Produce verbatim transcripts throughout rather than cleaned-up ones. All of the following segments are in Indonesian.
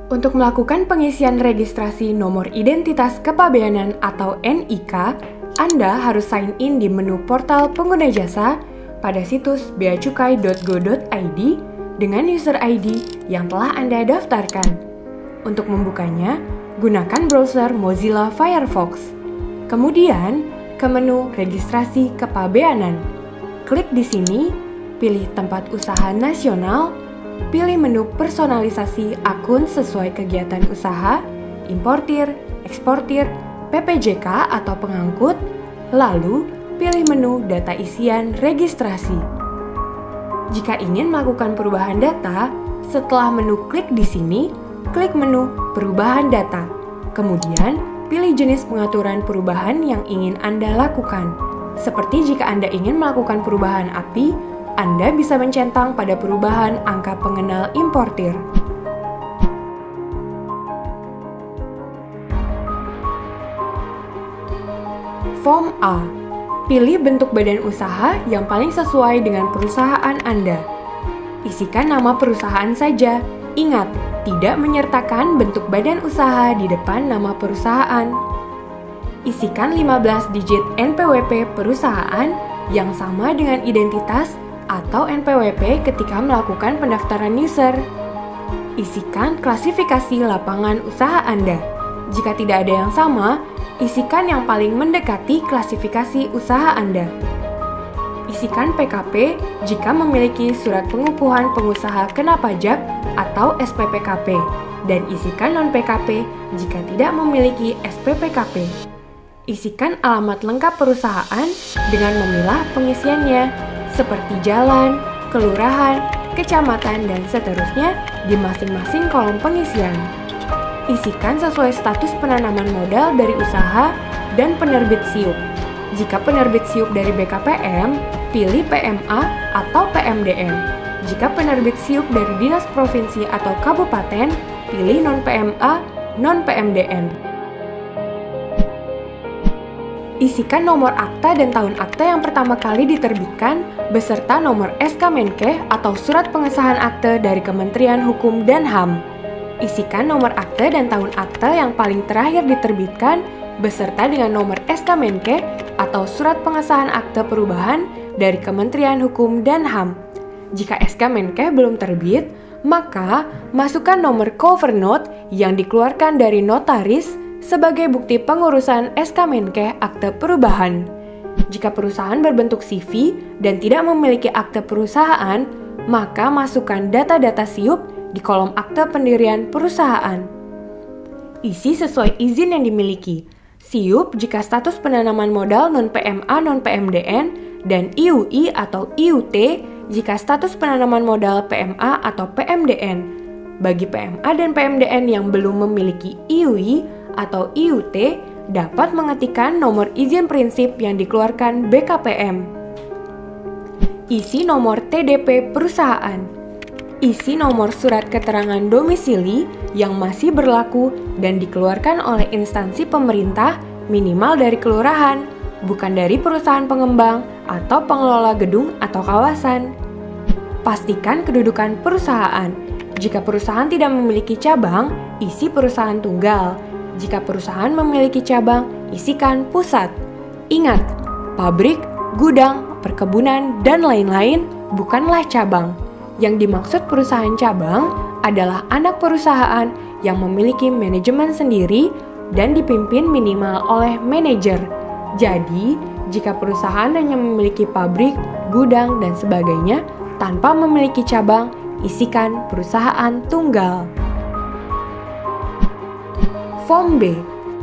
Untuk melakukan pengisian registrasi nomor identitas kepabeanan atau N I K, Anda harus sign in di menu portal pengguna jasa pada situs beacukai dot go dot i d dengan user I D yang telah Anda daftarkan. Untuk membukanya, gunakan browser Mozilla Firefox. Kemudian, ke menu registrasi kepabeanan. Klik di sini, pilih tempat usaha nasional, pilih menu personalisasi akun sesuai kegiatan usaha, importir, eksportir, P P J K atau pengangkut, lalu pilih menu data isian registrasi. Jika ingin melakukan perubahan data, setelah menu klik di sini, klik menu perubahan data. Kemudian, pilih jenis pengaturan perubahan yang ingin Anda lakukan. Seperti jika Anda ingin melakukan perubahan A P I, Anda bisa mencentang pada perubahan angka pengenal importir. Form A. Pilih bentuk badan usaha yang paling sesuai dengan perusahaan Anda. Isikan nama perusahaan saja. Ingat, tidak menyertakan bentuk badan usaha di depan nama perusahaan. Isikan lima belas digit N P W P perusahaan yang sama dengan identitas atau N P W P ketika melakukan pendaftaran user. Isikan klasifikasi lapangan usaha Anda. Jika tidak ada yang sama, isikan yang paling mendekati klasifikasi usaha Anda. Isikan P K P jika memiliki surat pengukuhan pengusaha kena pajak atau S P P K P, dan isikan non-P K P jika tidak memiliki S P P K P. Isikan alamat lengkap perusahaan dengan memilah pengisiannya, seperti jalan, kelurahan, kecamatan, dan seterusnya di masing-masing kolom pengisian. Isikan sesuai status penanaman modal dari usaha dan penerbit S I U P. Jika penerbit S I U P dari B K P M, pilih P M A atau P M D N. Jika penerbit S I U P dari dinas provinsi atau kabupaten, pilih non-P M A, non-P M D N. Isikan nomor akta dan tahun akta yang pertama kali diterbitkan beserta nomor S K Menkes atau surat pengesahan akte dari Kementerian Hukum dan H A M. Isikan nomor akte dan tahun akte yang paling terakhir diterbitkan beserta dengan nomor S K Menkes atau surat pengesahan akte perubahan dari Kementerian Hukum dan H A M. Jika S K Menkes belum terbit, maka masukkan nomor cover note yang dikeluarkan dari notaris sebagai bukti pengurusan S K Menkes akte perubahan. Jika perusahaan berbentuk C V dan tidak memiliki akte perusahaan, maka masukkan data-data S I U P di kolom akte pendirian perusahaan. Isi sesuai izin yang dimiliki. S I U P jika status penanaman modal non-P M A non-P M D N, dan I U I atau I U T jika status penanaman modal P M A atau P M D N. Bagi P M A dan P M D N yang belum memiliki I U I atau I U T, dapat mengetikkan nomor izin prinsip yang dikeluarkan B K P M. Isi nomor T D P perusahaan. Isi nomor surat keterangan domisili yang masih berlaku dan dikeluarkan oleh instansi pemerintah minimal dari kelurahan, bukan dari perusahaan pengembang atau pengelola gedung atau kawasan. Pastikan kedudukan perusahaan. Jika perusahaan tidak memiliki cabang, isi perusahaan tunggal. Jika perusahaan memiliki cabang, isikan pusat. Ingat, pabrik, gudang, perkebunan, dan lain-lain bukanlah cabang. Yang dimaksud perusahaan cabang adalah anak perusahaan yang memiliki manajemen sendiri dan dipimpin minimal oleh manajer. Jadi, jika perusahaan hanya memiliki pabrik, gudang, dan sebagainya tanpa memiliki cabang, isikan perusahaan tunggal. Form B.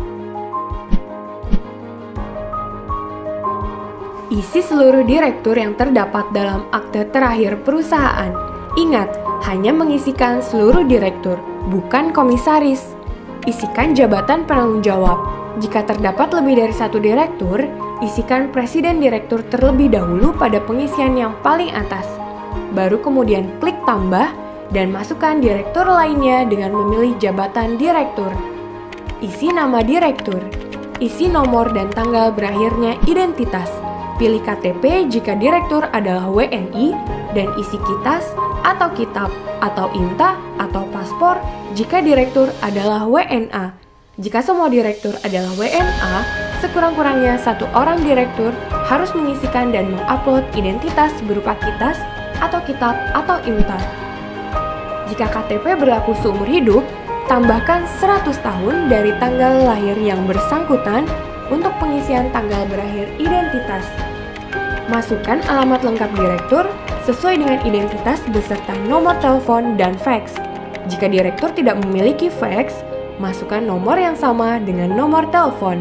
Isi seluruh direktur yang terdapat dalam akte terakhir perusahaan. Ingat, hanya mengisikan seluruh direktur, bukan komisaris. Isikan jabatan penanggung jawab. Jika terdapat lebih dari satu direktur, isikan presiden direktur terlebih dahulu pada pengisian yang paling atas. Baru kemudian klik tambah dan masukkan direktur lainnya dengan memilih jabatan direktur. Isi nama direktur. Isi nomor dan tanggal berakhirnya identitas. Pilih K T P jika direktur adalah W N I dan isi kitas atau kitab, atau IMTA, atau paspor jika direktur adalah W N A. Jika semua direktur adalah W N A, sekurang-kurangnya satu orang direktur harus mengisikan dan mengupload identitas berupa kitas atau kitab atau IMTA. Jika K T P berlaku seumur hidup, tambahkan seratus tahun dari tanggal lahir yang bersangkutan untuk pengisian tanggal berakhir identitas. Masukkan alamat lengkap direktur sesuai dengan identitas beserta nomor telepon dan fax. Jika direktur tidak memiliki fax, masukkan nomor yang sama dengan nomor telepon.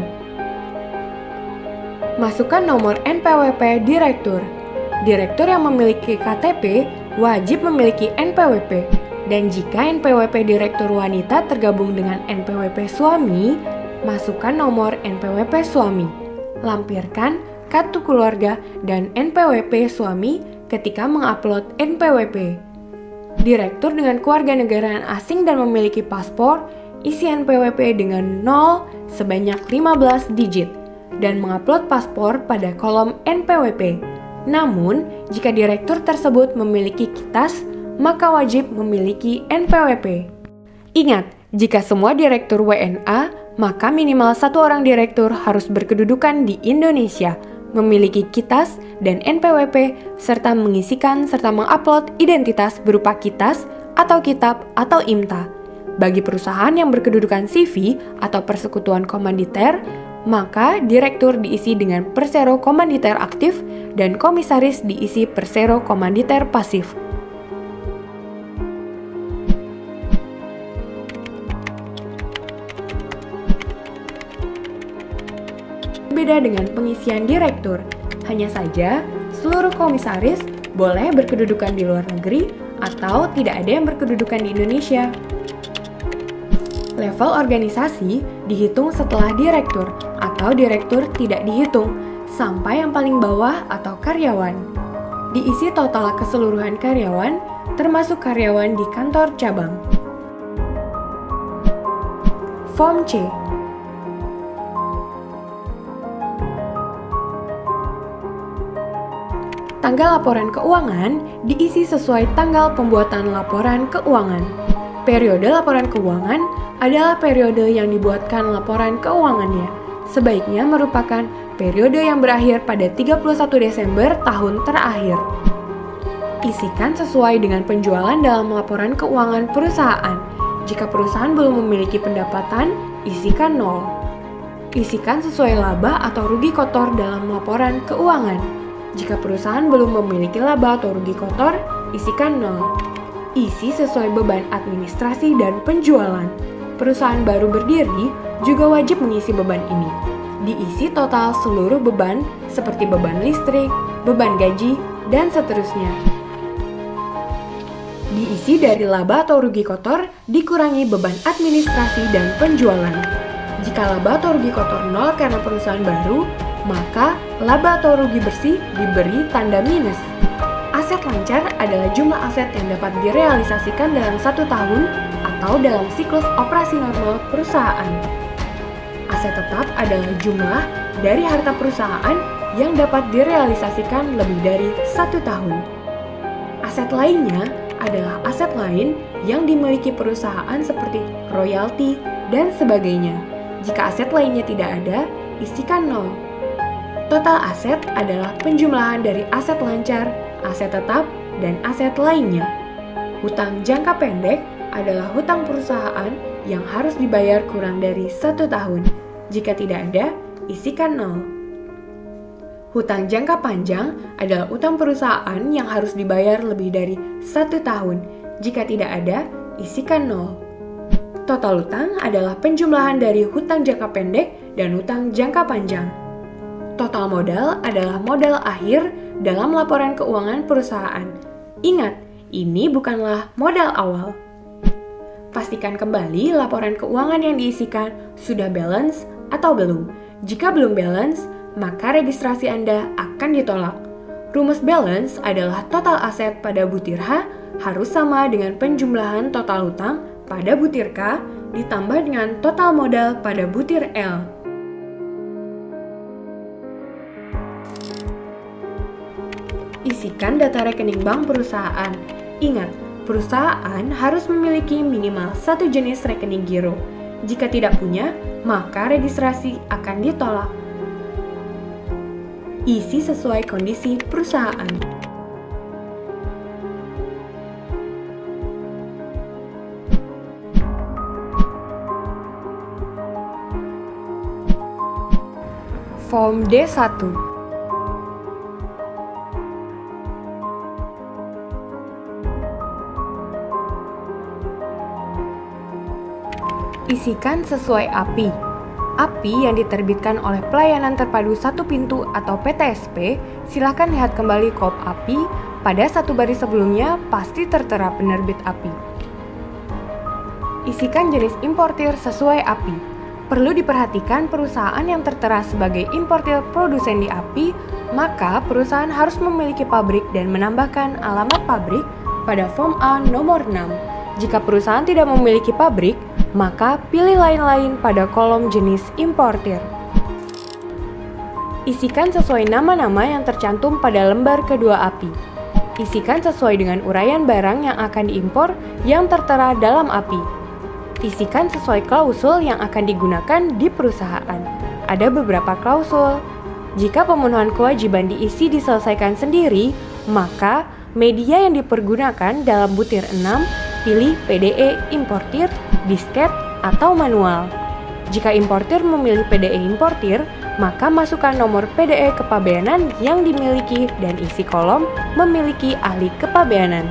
Masukkan nomor N P W P direktur. Direktur yang memiliki K T P wajib memiliki N P W P. Dan jika N P W P direktur wanita tergabung dengan N P W P suami, masukkan nomor N P W P suami. Lampirkan kartu keluarga dan N P W P suami ketika mengupload N P W P. Direktur dengan kewarganegaraan asing dan memiliki paspor, isi N P W P dengan nol sebanyak lima belas digit dan mengupload paspor pada kolom N P W P. Namun, jika direktur tersebut memiliki kitas, maka wajib memiliki N P W P. Ingat, jika semua direktur W N A, maka minimal satu orang direktur harus berkedudukan di Indonesia, memiliki kitas dan N P W P, serta mengisikan serta mengupload identitas berupa kitas atau kitab atau IMTA. Bagi perusahaan yang berkedudukan C V atau persekutuan komanditer, maka direktur diisi dengan persero komanditer aktif dan komisaris diisi persero komanditer pasif. Berbeda dengan pengisian direktur, hanya saja seluruh komisaris boleh berkedudukan di luar negeri atau tidak ada yang berkedudukan di Indonesia. Level organisasi dihitung setelah direktur atau direktur tidak dihitung sampai yang paling bawah atau karyawan. Diisi total keseluruhan karyawan termasuk karyawan di kantor cabang. Form C. Tanggal laporan keuangan diisi sesuai tanggal pembuatan laporan keuangan. Periode laporan keuangan adalah periode yang dibuatkan laporan keuangannya. Sebaiknya merupakan periode yang berakhir pada tiga puluh satu Desember tahun terakhir. Isikan sesuai dengan penjualan dalam laporan keuangan perusahaan. Jika perusahaan belum memiliki pendapatan, isikan nol. Isikan sesuai laba atau rugi kotor dalam laporan keuangan. Jika perusahaan belum memiliki laba atau rugi kotor, isikan nol. Isi sesuai beban administrasi dan penjualan. Perusahaan baru berdiri juga wajib mengisi beban ini. Diisi total seluruh beban seperti beban listrik, beban gaji, dan seterusnya. Diisi dari laba atau rugi kotor dikurangi beban administrasi dan penjualan. Jika laba atau rugi kotor nol karena perusahaan baru, maka laba atau rugi bersih diberi tanda minus. Aset lancar adalah jumlah aset yang dapat direalisasikan dalam satu tahun atau dalam siklus operasi normal perusahaan. Aset tetap adalah jumlah dari harta perusahaan yang dapat direalisasikan lebih dari satu tahun. Aset lainnya adalah aset lain yang dimiliki perusahaan seperti royalti dan sebagainya. Jika aset lainnya tidak ada, isikan nol. Total aset adalah penjumlahan dari aset lancar, aset tetap, dan aset lainnya. Hutang jangka pendek adalah hutang perusahaan yang harus dibayar kurang dari satu tahun. Jika tidak ada, isikan nol. Hutang jangka panjang adalah hutang perusahaan yang harus dibayar lebih dari satu tahun. Jika tidak ada, isikan nol. Total hutang adalah penjumlahan dari hutang jangka pendek dan hutang jangka panjang. Total modal adalah modal akhir dalam laporan keuangan perusahaan. Ingat, ini bukanlah modal awal. Pastikan kembali laporan keuangan yang diisikan sudah balance atau belum. Jika belum balance, maka registrasi Anda akan ditolak. Rumus balance adalah total aset pada butir H harus sama dengan penjumlahan total hutang pada butir K ditambah dengan total modal pada butir L. Isikan data rekening bank perusahaan. Ingat, perusahaan harus memiliki minimal satu jenis rekening giro. Jika tidak punya, maka registrasi akan ditolak. Isi sesuai kondisi perusahaan. Form D satu. Isikan sesuai A P I. A P I yang diterbitkan oleh Pelayanan Terpadu Satu Pintu atau P T S P, silakan lihat kembali kop A P I pada satu baris sebelumnya, pasti tertera penerbit A P I. Isikan jenis importir sesuai A P I. Perlu diperhatikan perusahaan yang tertera sebagai importir produsen di A P I, maka perusahaan harus memiliki pabrik dan menambahkan alamat pabrik pada form A nomor enam. Jika perusahaan tidak memiliki pabrik, maka pilih lain-lain pada kolom jenis importir. Isikan sesuai nama-nama yang tercantum pada lembar kedua A P I. Isikan sesuai dengan uraian barang yang akan diimpor yang tertera dalam A P I. Isikan sesuai klausul yang akan digunakan di perusahaan. Ada beberapa klausul. Jika pemenuhan kewajiban diisi diselesaikan sendiri, maka media yang dipergunakan dalam butir enam, pilih P D E importir, disket, atau manual. Jika importir memilih P D E importir, maka masukkan nomor P D E kepabeanan yang dimiliki dan isi kolom memiliki ahli kepabeanan.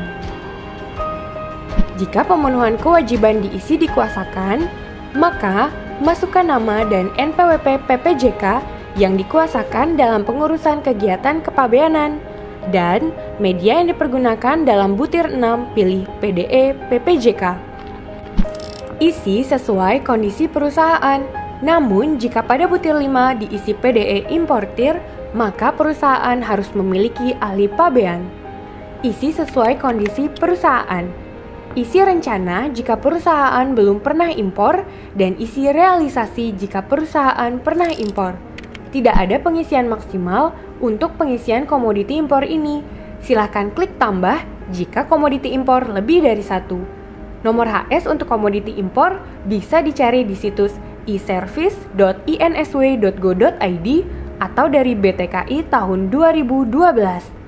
Jika pemenuhan kewajiban diisi dikuasakan, maka masukkan nama dan N P W P P P J K yang dikuasakan dalam pengurusan kegiatan kepabeanan. Dan media yang dipergunakan dalam butir enam, pilih P D E P P J K. Isi sesuai kondisi perusahaan. Namun, jika pada butir lima diisi P D E importir, maka perusahaan harus memiliki ahli pabean. Isi sesuai kondisi perusahaan. Isi rencana jika perusahaan belum pernah impor, dan isi realisasi jika perusahaan pernah impor. Tidak ada pengisian maksimal untuk pengisian komoditi impor ini. Silahkan klik tambah jika komoditi impor lebih dari satu. Nomor H S untuk komoditi impor bisa dicari di situs i service dot i n s w dot go dot i d atau dari B T K I tahun dua ribu dua belas.